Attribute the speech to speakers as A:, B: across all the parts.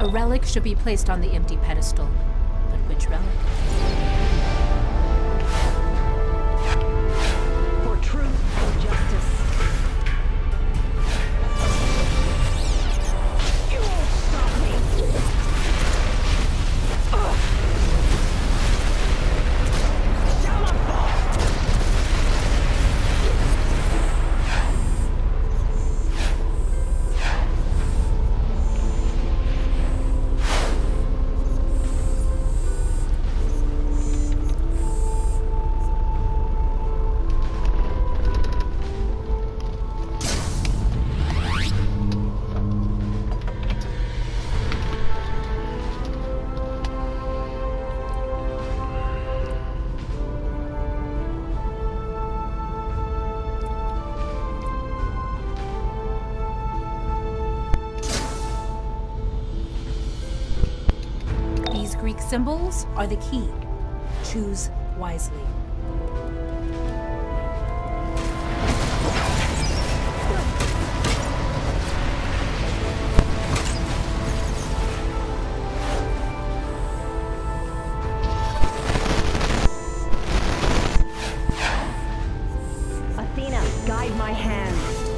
A: A relic should be placed on the empty pedestal. But which relic?
B: For truth and justice. You won't stop me!
A: Greek symbols are the key. Choose wisely.
B: Athena, guide my hand.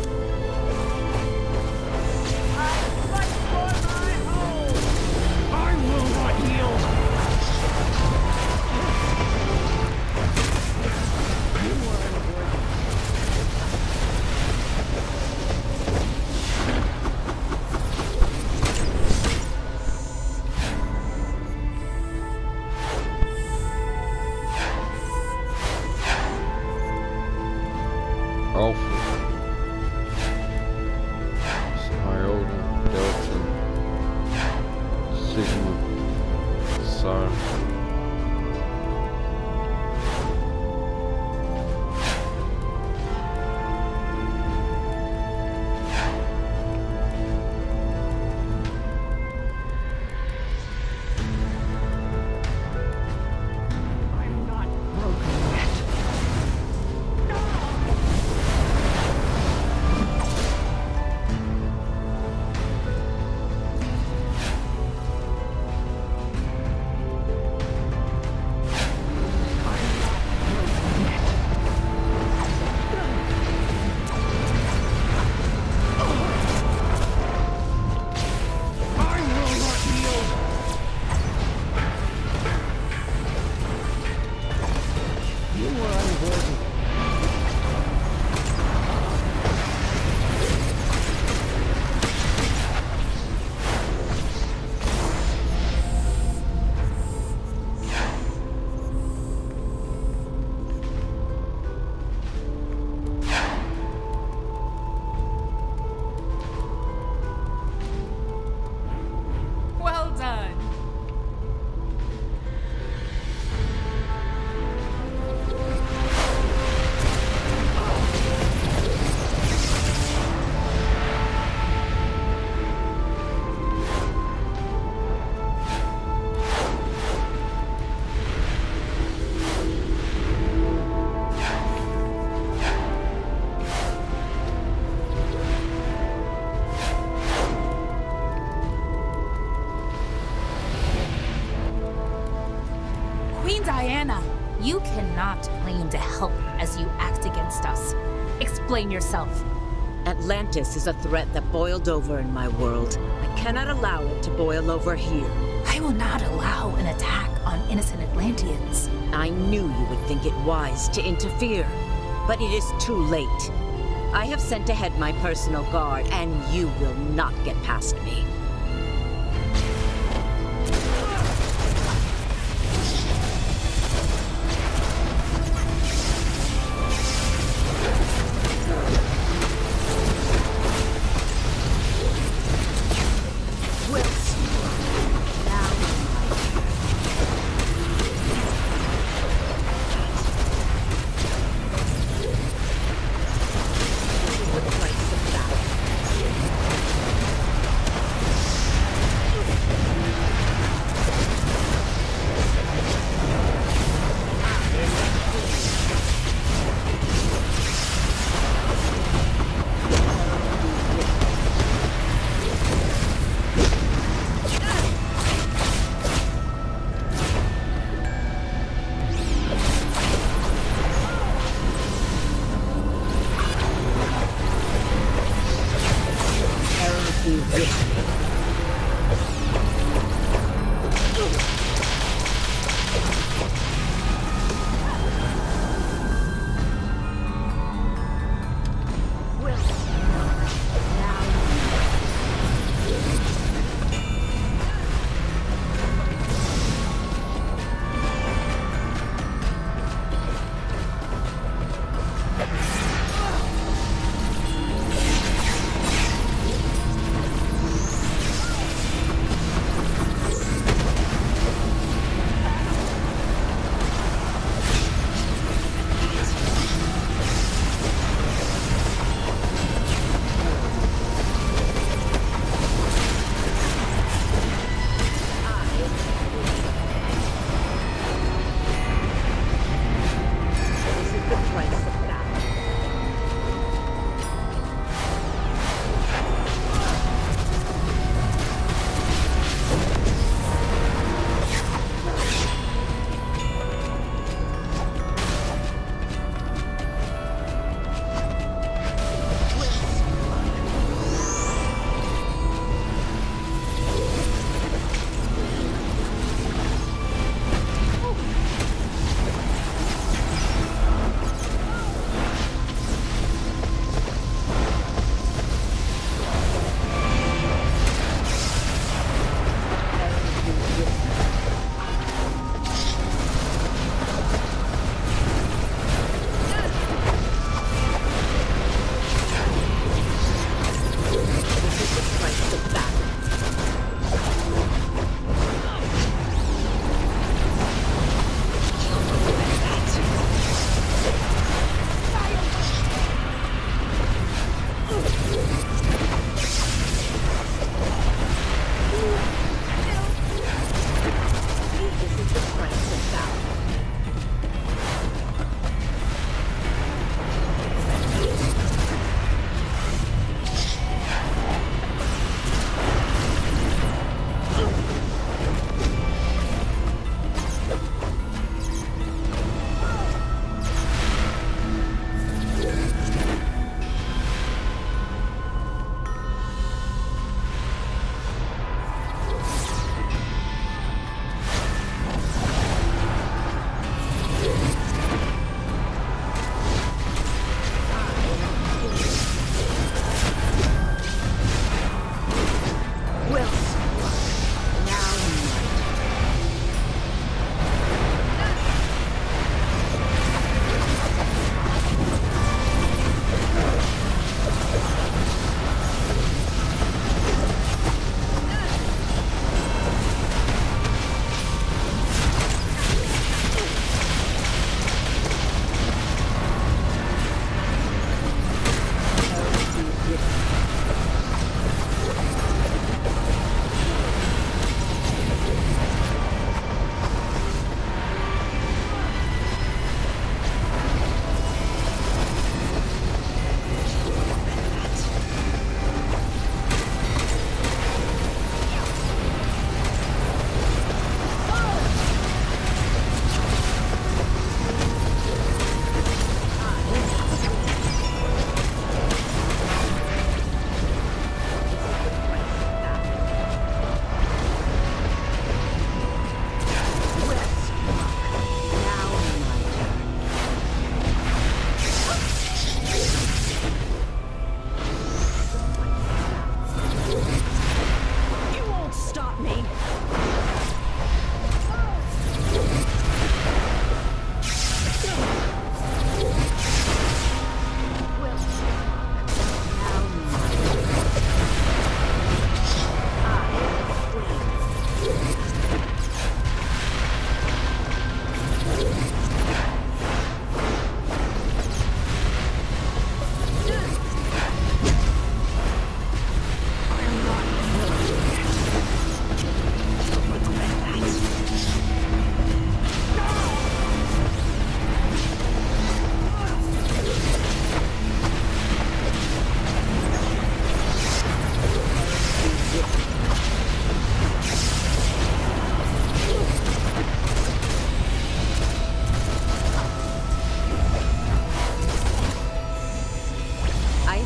A: Diana, you cannot claim to help as you act against us. Explain yourself.
C: Atlantis is a threat that boiled over in my world. I cannot allow it to boil over here.
A: I will not allow an attack on innocent Atlanteans.
C: I knew you would think it wise to interfere, but it is too late. I have sent ahead my personal guard, and you will not get past me.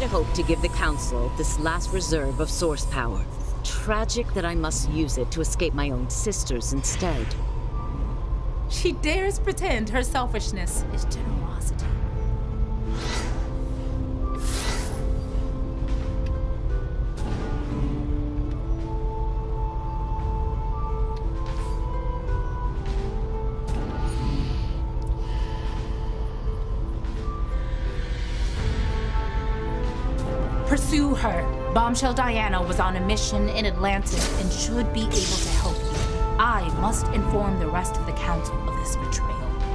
C: had hoped to give the Council this last reserve of source power. Tragic that I must use it to escape my own sisters instead.
A: She dares pretend her selfishness is generosity. Pursue her. Bombshell Diana was on a mission in Atlantis and should be able to help you. I must inform the rest of the Council of this betrayal.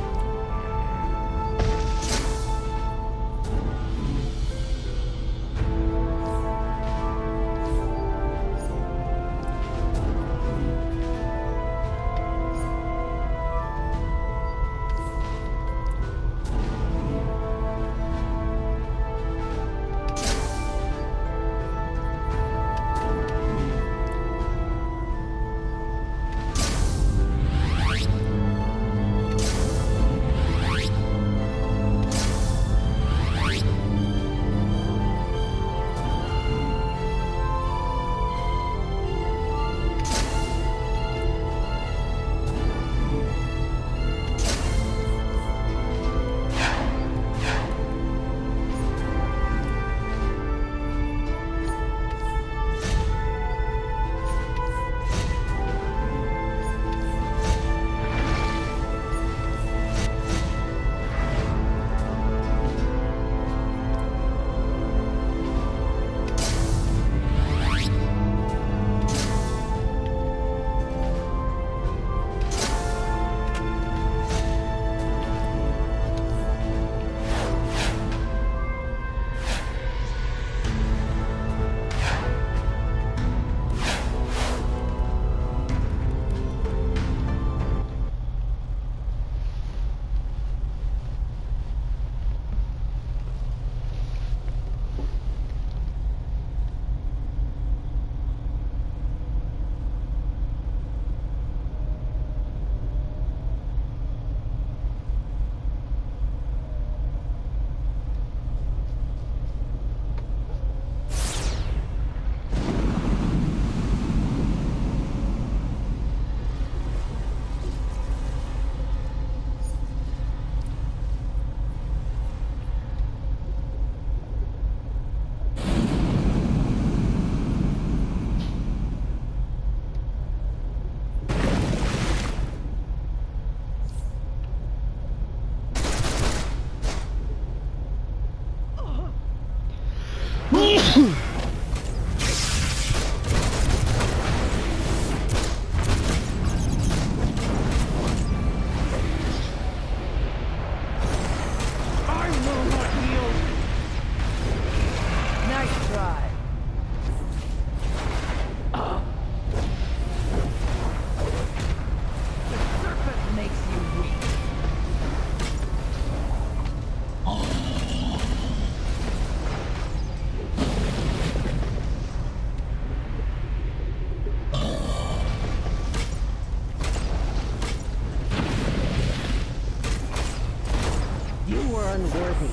B: Unworthy.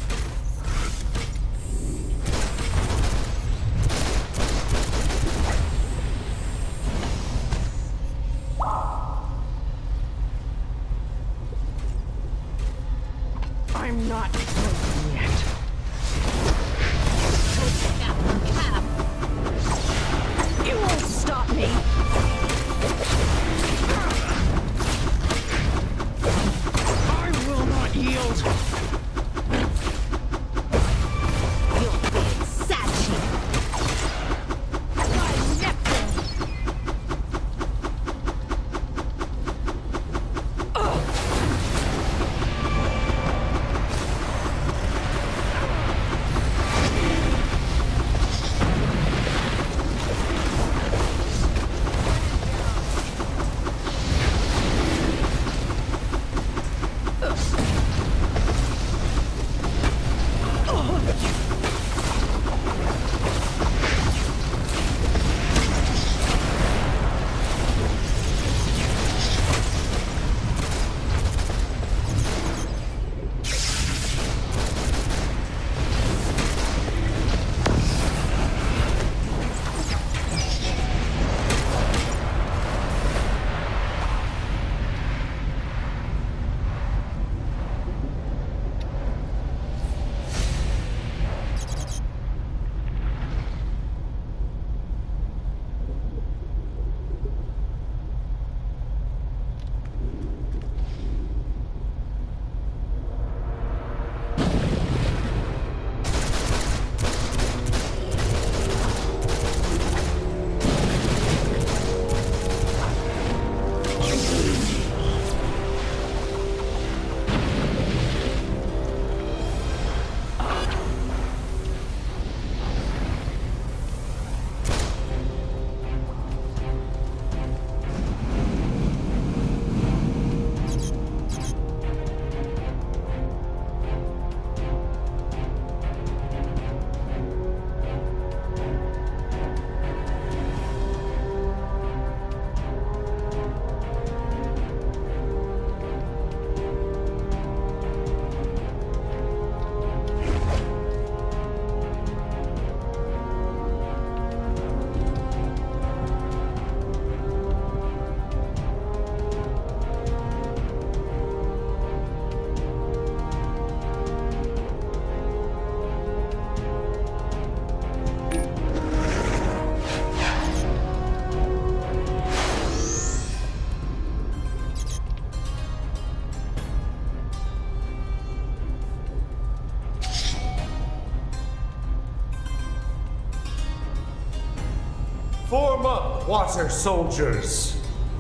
B: I'm not broken yet. You won't stop me. I will not yield.
D: Form up, water soldiers!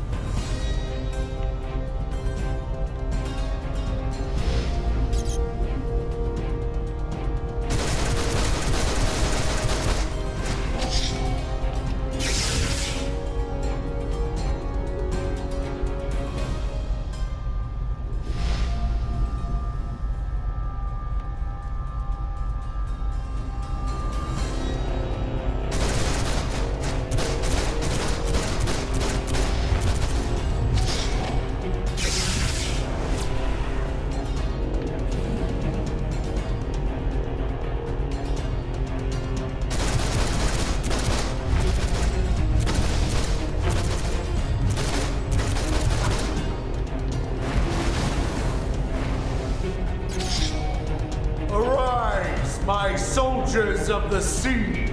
D: Arise, my soldiers of the sea!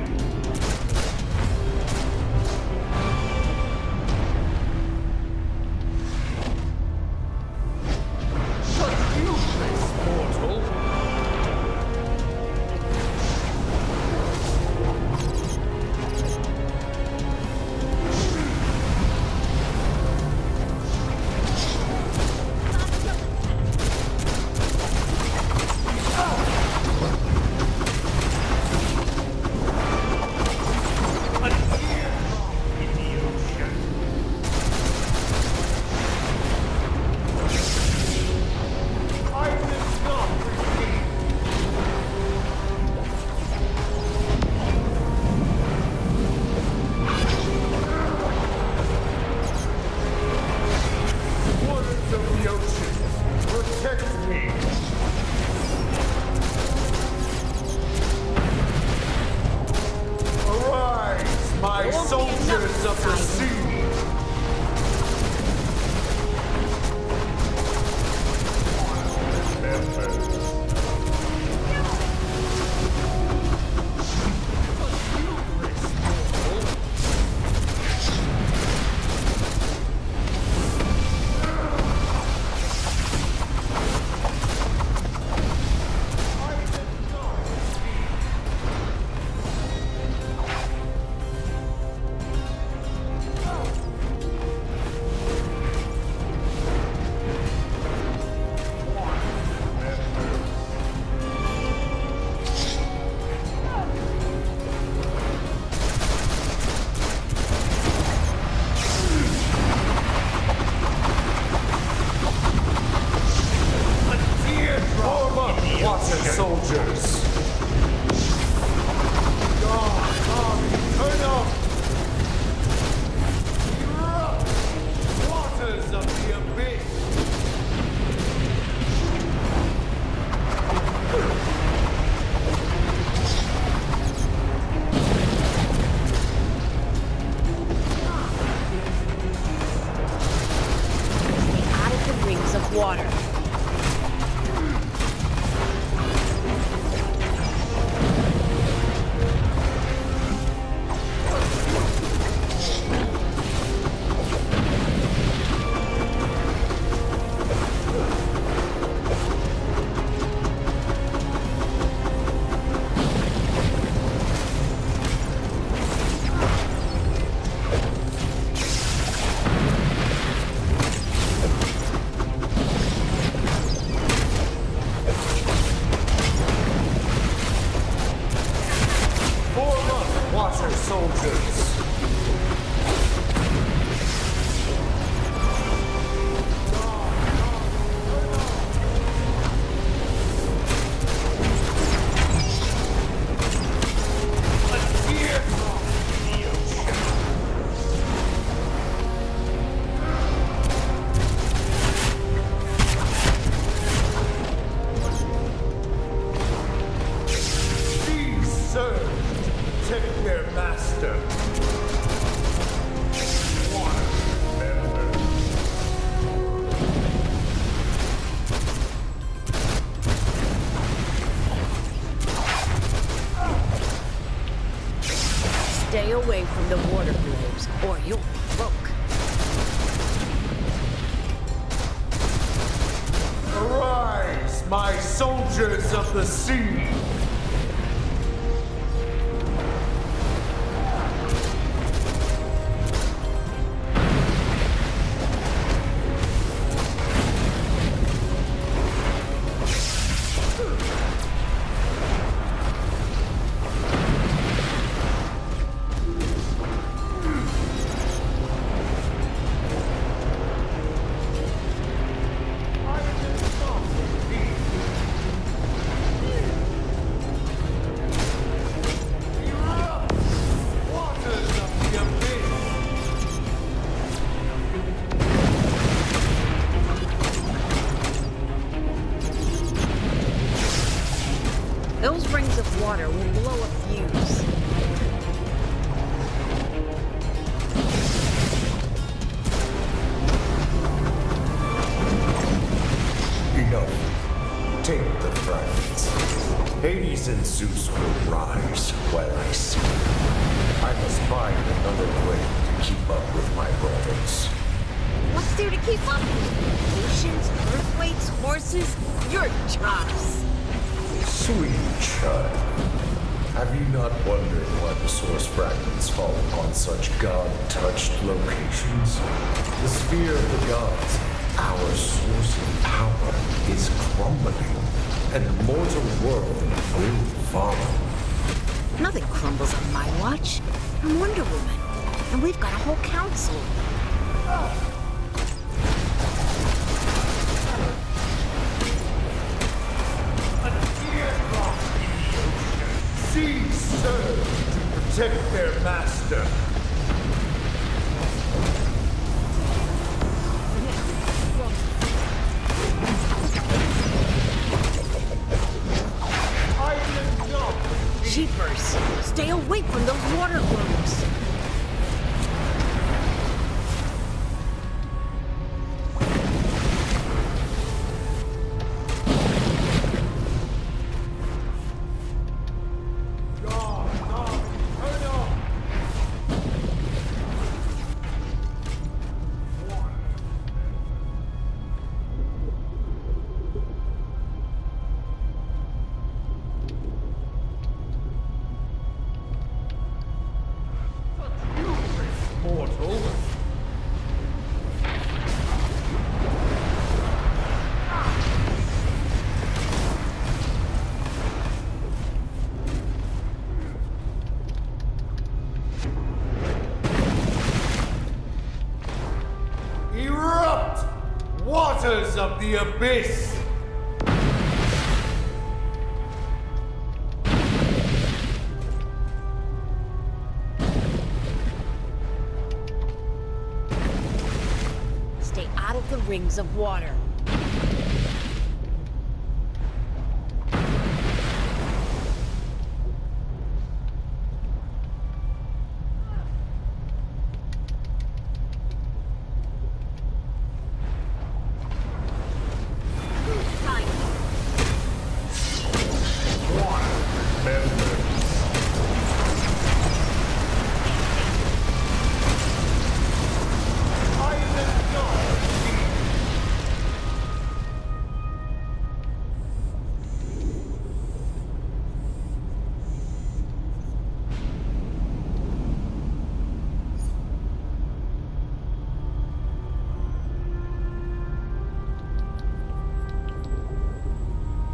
D: Such useless mortal! Soldiers of the sea! Soldiers! God, army, turn up! Erupt! Waters of the abyss!
C: Out of the rings of water.
D: Soldiers! Protect their master.
C: Stay away from the water globes, or you'll be broke.
D: Arise, my soldiers of the sea!
C: Those rings of water will blow a fuse.
D: Enough. Take the fragments. Hades and Zeus will rise while I sleep. I must find another way to keep up with my brothers.
C: What's there to keep up? Oceans, earthquakes, horses? You're tops.
D: Sweet child, have you not wondered why the source fragments fall upon such god-touched locations? The sphere of the gods, our source of power, is crumbling, and the mortal world will follow.
C: Nothing crumbles on my watch. I'm Wonder Woman, and we've got a whole council.
D: Seas serve to protect their master.
C: Jeepers! Stay away from those water globes!
D: Mortal. Erupt! Waters of the abyss!
C: Stay out of the rings of water.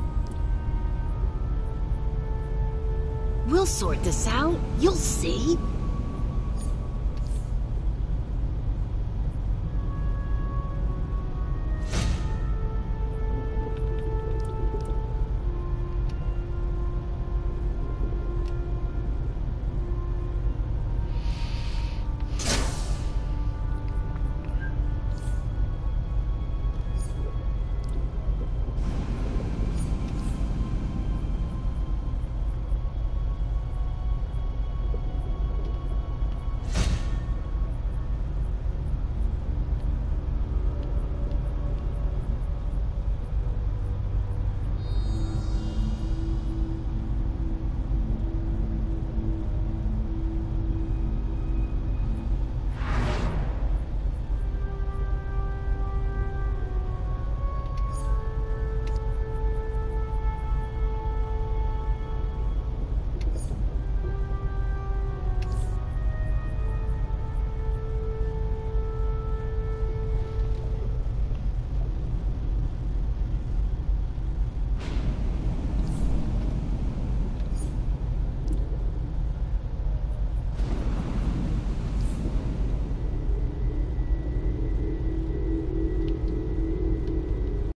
C: We'll sort this out. You'll see.